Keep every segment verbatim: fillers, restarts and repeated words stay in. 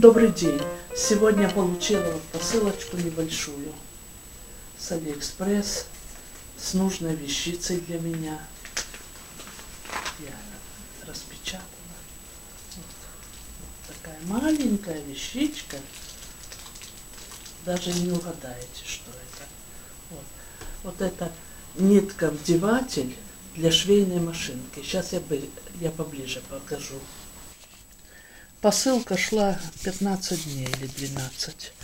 Добрый день! Сегодня получила вот посылочку небольшую с Алиэкспресс с нужной вещицей для меня. Я распечатала. Вот, вот такая маленькая вещичка. Даже не угадаете, что это. Вот, вот это нитка-вдеватель для швейной машинки. Сейчас я, я поближе покажу. Посылка шла пятнадцать дней или двенадцать.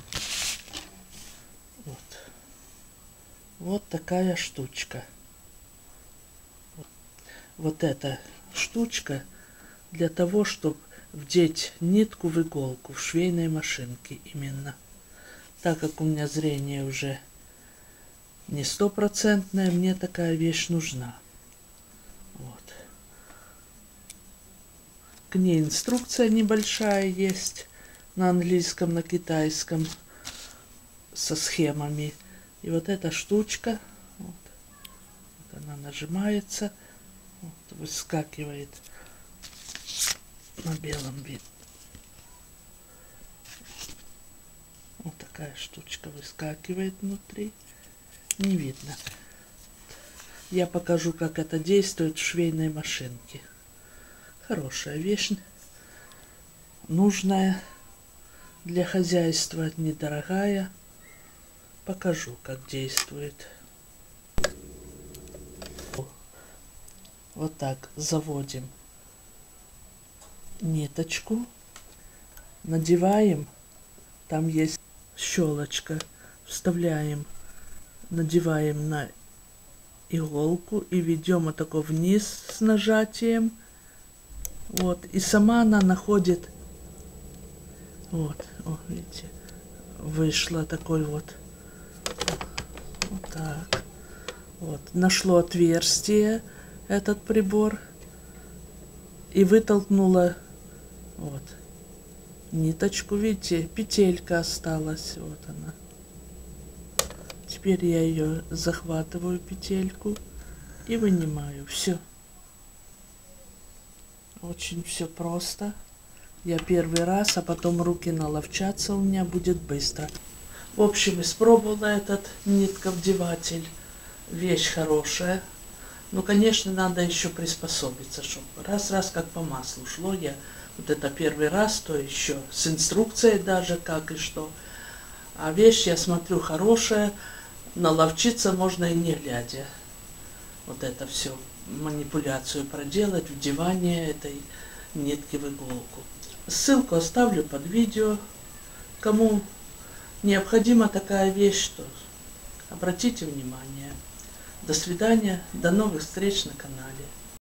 Вот. Вот такая штучка. Вот. Вот эта штучка для того, чтобы вдеть нитку в иголку в швейной машинке именно. Так как у меня зрение уже не стопроцентное, мне такая вещь нужна. Вот. К ней инструкция небольшая есть на английском, на китайском со схемами. И вот эта штучка, вот, вот она нажимается, вот, выскакивает на белом виде. Вот такая штучка выскакивает внутри. Не видно. Я покажу, как это действует в швейной машинке. Хорошая вещь, нужная для хозяйства, недорогая. Покажу, как действует. Вот так заводим ниточку, надеваем, там есть щелочка, вставляем, надеваем на иголку и ведем вот такой вниз с нажатием. Вот, и сама она находит, вот, о, видите, вышло такой вот, вот так, вот, нашло отверстие этот прибор и вытолкнула, вот, ниточку, видите, петелька осталась, вот она. Теперь я ее захватываю, петельку, и вынимаю, все. Очень все просто. Я первый раз, а потом руки наловчатся у меня будет быстро. В общем, испробовала этот нитковдеватель. Вещь хорошая. Но, конечно, надо еще приспособиться, чтобы раз-раз как по маслу шло. Я вот это первый раз, то еще с инструкцией даже, как и что. А вещь, я смотрю, хорошая. Наловчиться можно и не глядя. Вот это все. Манипуляцию проделать, вдевание этой нитки в иголку. Ссылку оставлю под видео. Кому необходима такая вещь, то обратите внимание. До свидания, до новых встреч на канале.